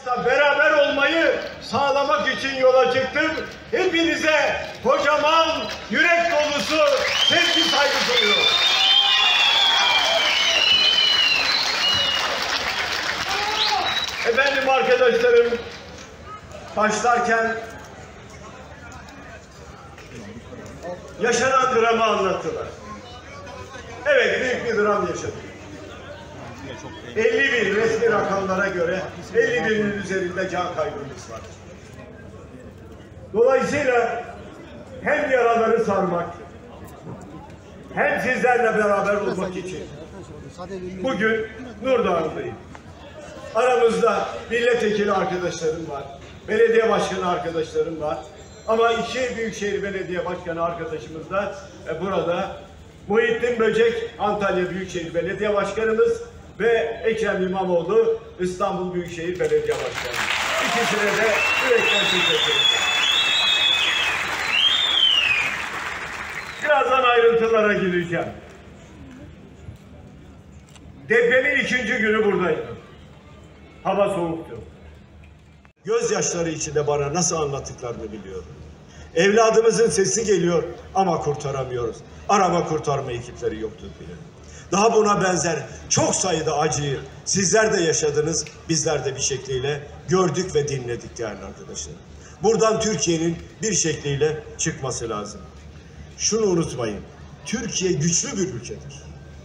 Savaşta beraber olmayı sağlamak için yola çıktım. Hepinize kocaman yürek dolusu sevgi saygı sunuyorum. Efendim arkadaşlarım, başlarken yaşanan dramı anlattılar. Evet, büyük bir dram yaşadık. 50.000 resmi rakamlara göre 50.000'in üzerinde can kaybımız var. Dolayısıyla hem yaraları sarmak hem sizlerle beraber olmak için bugün Nurdağ'dayım. Aramızda milletvekili arkadaşlarım var, belediye başkanı arkadaşlarım var. Ama iki Büyükşehir Belediye Başkanı arkadaşımız da burada. Muhittin Böcek, Antalya Büyükşehir Belediye Başkanımız ve Ekrem İmamoğlu, İstanbul Büyükşehir Belediye Başkanı. İkisine de yürekten teşekkür ederim. Birazdan ayrıntılara gireceğim. Depremin 2. günü buradaydım. Hava soğuktu. Gözyaşları içinde bana nasıl anlattıklarını biliyorum. Evladımızın sesi geliyor ama kurtaramıyoruz. Arama kurtarma ekipleri yoktu bile. Daha buna benzer çok sayıda acıyı sizler de yaşadınız, bizler de bir şekliyle gördük ve dinledik değerli arkadaşlar. Buradan Türkiye'nin bir şekliyle çıkması lazım. Şunu unutmayın, Türkiye güçlü bir ülkedir.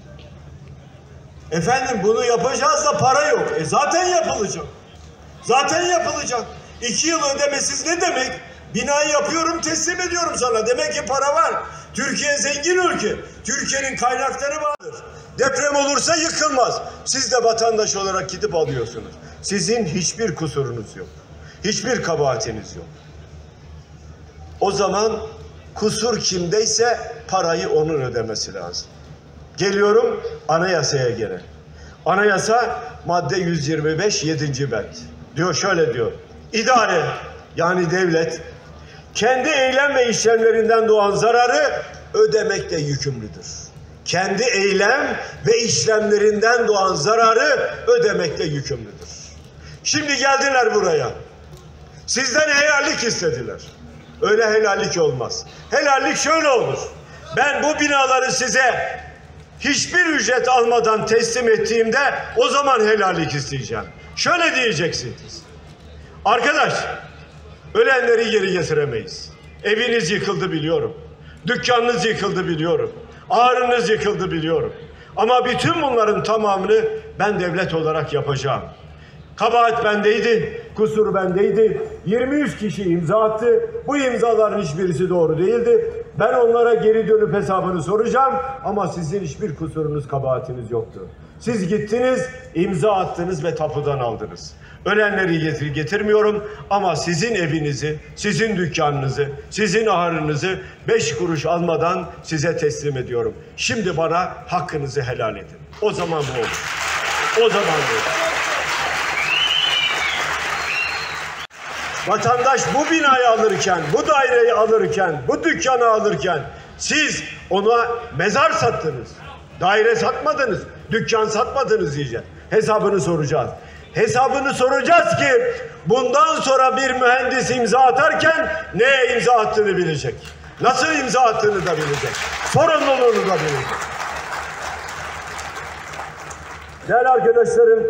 Efendim bunu yapacağız da para yok. Zaten yapılacak. Zaten yapılacak. 2 yıl ödemesiz ne demek? Binayı yapıyorum, teslim ediyorum sana. Demek ki para var. Türkiye zengin ülke. Türkiye'nin kaynakları vardır. Deprem olursa yıkılmaz. Siz de vatandaş olarak gidip alıyorsunuz. Sizin hiçbir kusurunuz yok. Hiçbir kabahatiniz yok. O zaman kusur kimdeyse parayı onun ödemesi lazım. Geliyorum anayasaya gene. Anayasa madde 125 7. bend. Diyor şöyle diyor. İdare yani devlet kendi eylem ve işlemlerinden doğan zararı ödemekle yükümlüdür. Kendi eylem ve işlemlerinden doğan zararı ödemekle yükümlüdür. Şimdi geldiler buraya. Sizden helallik istediler. Öyle helallik olmaz. Helallik şöyle olur. Ben bu binaları size hiçbir ücret almadan teslim ettiğimde o zaman helallik isteyeceğim. Şöyle diyeceksiniz. Arkadaş, ölenleri geri getiremeyiz. Eviniz yıkıldı biliyorum. Dükkanınız yıkıldı biliyorum. Ağrınız yıkıldı biliyorum. Ama bütün bunların tamamını ben devlet olarak yapacağım. Kabahat bendeydi, kusur bendeydi. 23 kişi imza attı. Bu imzaların hiçbirisi doğru değildi. Ben onlara geri dönüp hesabını soracağım ama sizin hiçbir kusurunuz, kabahatiniz yoktu. Siz gittiniz, imza attınız ve tapudan aldınız. Ölenleri getirmiyorum ama sizin evinizi, sizin dükkanınızı, sizin ahırınızı 5 kuruş almadan size teslim ediyorum. Şimdi bana hakkınızı helal edin. O zaman bu olur. O zaman bu olur. Vatandaş bu binayı alırken, bu daireyi alırken, bu dükkanı alırken siz ona mezar sattınız. Daire satmadınız, dükkan satmadınız diyeceğiz. Hesabını soracağız. Hesabını soracağız ki bundan sonra bir mühendis imza atarken neye imza attığını bilecek. Nasıl imza attığını da bilecek. Sorumluluğunu da bilecek. Değerli arkadaşlarım,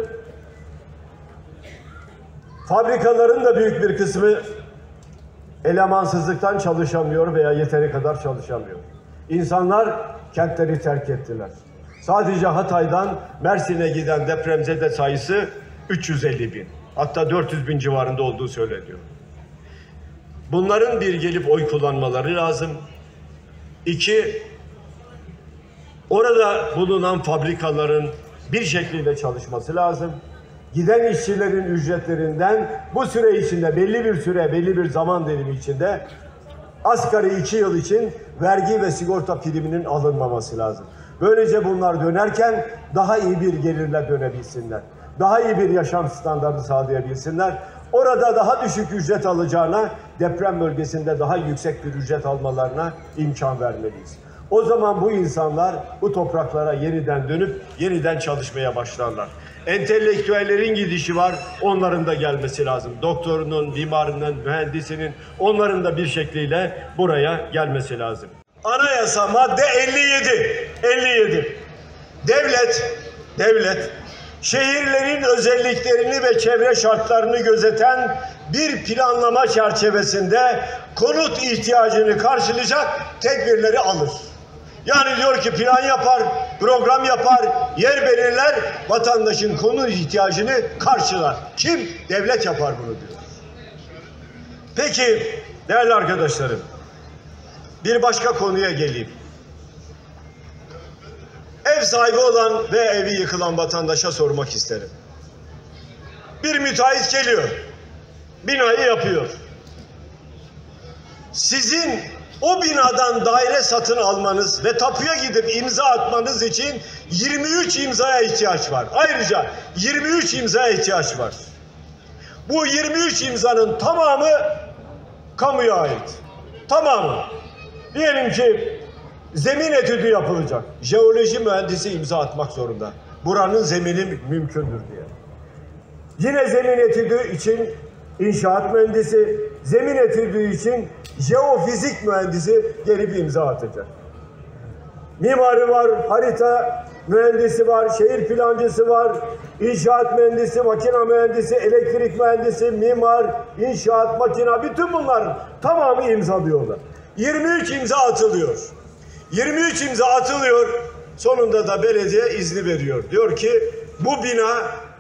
fabrikaların da büyük bir kısmı elemansızlıktan çalışamıyor veya yeteri kadar çalışamıyor. İnsanlar kentleri terk ettiler. Sadece Hatay'dan Mersin'e giden depremzede sayısı 350.000. Hatta 400.000 civarında olduğu söyleniyor. Bunların bir gelip oy kullanmaları lazım. 2, orada bulunan fabrikaların bir şekilde çalışması lazım. Giden işçilerin ücretlerinden bu süre içinde belli bir süre, belli bir zaman dilimi içinde asgari 2 yıl için vergi ve sigorta priminin alınmaması lazım. Böylece bunlar dönerken daha iyi bir gelirle dönebilsinler. Daha iyi bir yaşam standartı sağlayabilsinler. Orada daha düşük ücret alacağına deprem bölgesinde daha yüksek bir ücret almalarına imkan vermeliyiz. O zaman bu insanlar bu topraklara yeniden dönüp yeniden çalışmaya başlarlar. Entelektüellerin gidişi var, onların da gelmesi lazım. Doktorunun, mimarının, mühendisinin, onların da bir şekliyle buraya gelmesi lazım. Anayasa madde 57. Devlet şehirlerin özelliklerini ve çevre şartlarını gözeten bir planlama çerçevesinde konut ihtiyacını karşılayacak tedbirleri alır. Yani diyor ki plan yapar, program yapar, yer belirler, vatandaşın konut ihtiyacını karşılar. Kim? Devlet yapar bunu diyor. Peki değerli arkadaşlarım, bir başka konuya geleyim. Ev sahibi olan ve evi yıkılan vatandaşa sormak isterim. Bir müteahhit geliyor, binayı yapıyor. Sizin o binadan daire satın almanız ve tapuya gidip imza atmanız için 23 imzaya ihtiyaç var. Ayrıca 23 imzaya ihtiyaç var. Bu 23 imzanın tamamı kamuya ait. Tamamı. Diyelim ki zemin etüdü yapılacak. Jeoloji mühendisi imza atmak zorunda. Buranın zemini mümkündür diye. Yine zemin etüdü için inşaat mühendisi, zemin etüdü için jeofizik mühendisi gelip imza atacak. Mimarı var, harita mühendisi var, şehir plancısı var, inşaat mühendisi, makine mühendisi, elektrik mühendisi, mimar, inşaat, makine, bütün bunlar tamamı imzalıyorlar. 23 imza atılıyor. 23 imza atılıyor. Sonunda da belediye izni veriyor. Diyor ki bu bina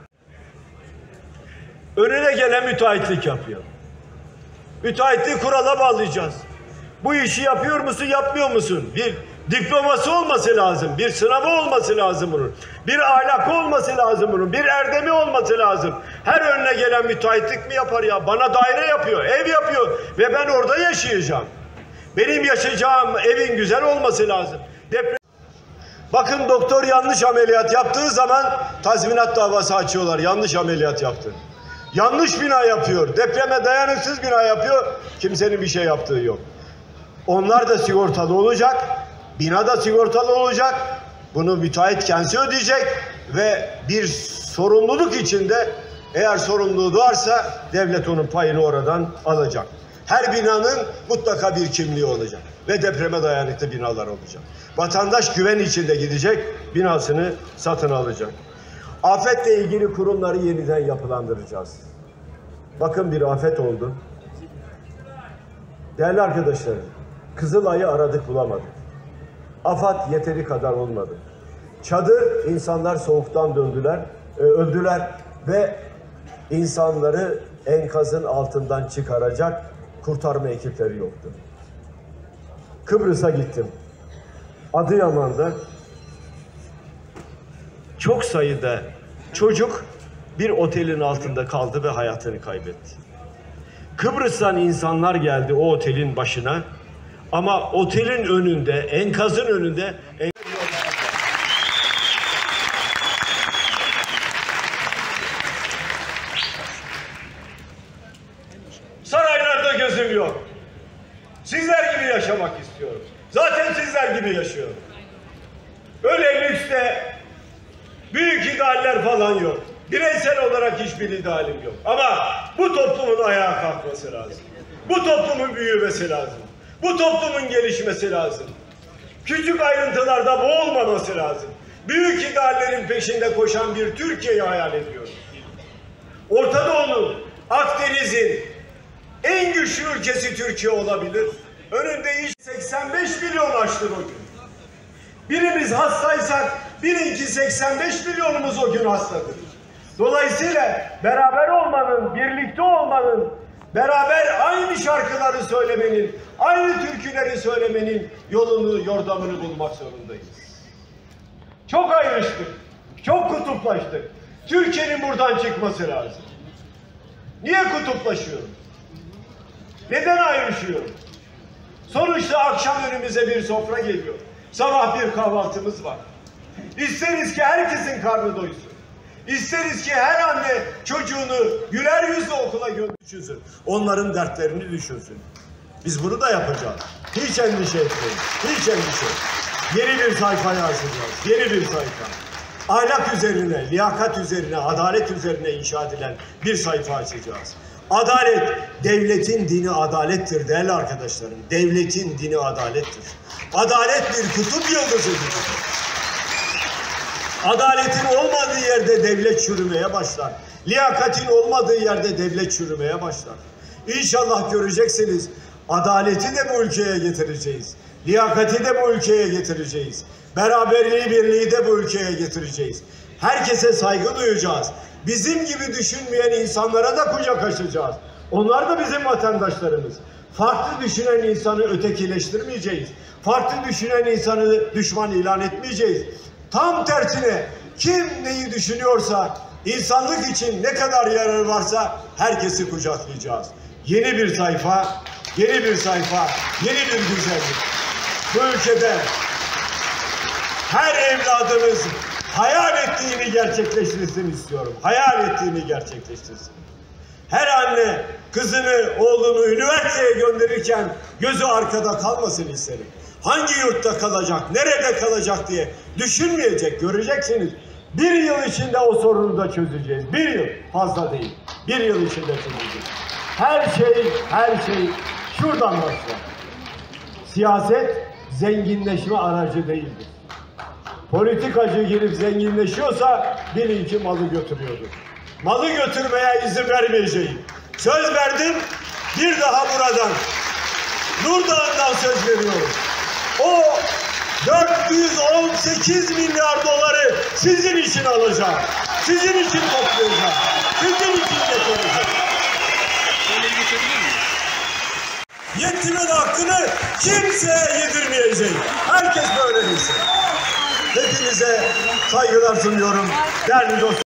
önüne gelen müteahhitlik yapıyor. Müteahhitliği kurala bağlayacağız. Bu işi yapıyor musun, yapmıyor musun? Bir diploması olması lazım. Bir sınavı olması lazım bunun. Bir ahlakı olması lazım bunun. Bir erdemi olması lazım. Her önüne gelen müteahhitlik mi yapar ya? Bana daire yapıyor, ev yapıyor ve ben orada yaşayacağım. Benim yaşayacağım evin güzel olması lazım. Bakın doktor yanlış ameliyat yaptığı zaman tazminat davası açıyorlar. Yanlış ameliyat yaptı. Yanlış bina yapıyor. Depreme dayanıksız bina yapıyor. Kimsenin bir şey yaptığı yok. Onlar da sigortalı olacak. Bina da sigortalı olacak. Bunu müteahhit kendisi ödeyecek ve bir sorumluluk içinde eğer sorumluluğu varsa devlet onun payını oradan alacak. Her binanın mutlaka bir kimliği olacak ve depreme dayanıklı binalar olacak. Vatandaş güven içinde gidecek, binasını satın alacak. Afetle ilgili kurumları yeniden yapılandıracağız. Bakın bir afet oldu. Değerli arkadaşlar, Kızılay'ı aradık bulamadık. AFAD yeteri kadar olmadı. Çadır, insanlar soğuktan öldüler ve insanları enkazın altından çıkaracak kurtarma ekipleri yoktu. Kıbrıs'a gittim. Adıyaman'da çok sayıda çocuk bir otelin altında kaldı ve hayatını kaybetti. Kıbrıs'tan insanlar geldi o otelin başına ama otelin önünde, enkazın önünde saraylarda gözüm yok. Sizler gibi yaşamak istiyorum. Zaten sizler gibi yaşıyorum. Öyle lükste büyük idealler falan yok. Bireysel olarak hiçbir idealim yok. Ama bu toplumun ayağa kalkması lazım. Bu toplumun büyümesi lazım. Bu toplumun gelişmesi lazım. Küçük ayrıntılarda boğulmaması lazım. Büyük ideallerin peşinde koşan bir Türkiye'yi hayal ediyorum. Orta Doğu'nun, Akdeniz'in en güçlü ülkesi Türkiye olabilir. Önünde iş 85 milyon açtır o gün. Birimiz hastaysak birinki 85 milyonumuz o gün hastadır. Dolayısıyla beraber olmanın, birlikte olmanın, beraber aynı şarkıları söylemenin, aynı türküleri söylemenin yolunu, yordamını bulmak zorundayız. Çok ayrıştık, çok kutuplaştık. Türkiye'nin buradan çıkması lazım. Niye kutuplaşıyoruz? Neden ayrışıyoruz? Sonuçta akşam önümüze bir sofra geliyor. Sabah bir kahvaltımız var. İsteriz ki herkesin karnı doysun. İsteriz ki her anne çocuğunu güler yüzle okula düşünsün. Onların dertlerini düşünsün. Biz bunu da yapacağız. Hiç endişe etmeyin. Hiç endişe etmeyin. Yeni bir sayfa yazacağız. Yeni bir sayfa. Ahlak üzerine, liyakat üzerine, adalet üzerine inşa edilen bir sayfa açacağız. Adalet, devletin dini adalettir değerli arkadaşlarım. Devletin dini adalettir. Adalet bir kutup yıldızıdır. Adaletin olmadığı yerde devlet çürümeye başlar. Liyakatin olmadığı yerde devlet çürümeye başlar. İnşallah göreceksiniz. Adaleti de bu ülkeye getireceğiz. Liyakati de bu ülkeye getireceğiz. Beraberliği, birliği de bu ülkeye getireceğiz. Herkese saygı duyacağız. Bizim gibi düşünmeyen insanlara da kucak açacağız. Onlar da bizim vatandaşlarımız. Farklı düşünen insanı ötekileştirmeyeceğiz. Farklı düşünen insanı düşman ilan etmeyeceğiz. Tam tersine kim neyi düşünüyorsa, insanlık için ne kadar yararı varsa herkesi kucaklayacağız. Yeni bir sayfa, yeni bir sayfa, yeni bir güzellik. Bu ülkede her evladımız hayal ettiğini gerçekleştirsin istiyorum. Hayal ettiğini gerçekleştirsin. Her anne kızını, oğlunu üniversiteye gönderirken gözü arkada kalmasın isterim. Hangi yurtta kalacak, nerede kalacak diye düşünmeyecek, göreceksiniz. Bir yıl içinde o sorunu da çözeceğiz. Bir yıl, fazla değil. Bir yıl içinde çözeceğiz. Her şey şuradan başlar. Siyaset zenginleşme aracı değildir. Politikacı girip zenginleşiyorsa bilin ki malı götürüyordur. Malı götürmeye izin vermeyeceğim. Söz verdim, bir daha buradan, Nurdağ'dan söz veriyorum. O 418 milyar doları sizin için alacağım. Sizin için toplayacağım. Sizin için getireceğim. Yetimin hakkını kimseye yedirmeyeceğim. Herkes böyle bilsin. Hepinize saygılar sunuyorum. Değerli dostlar.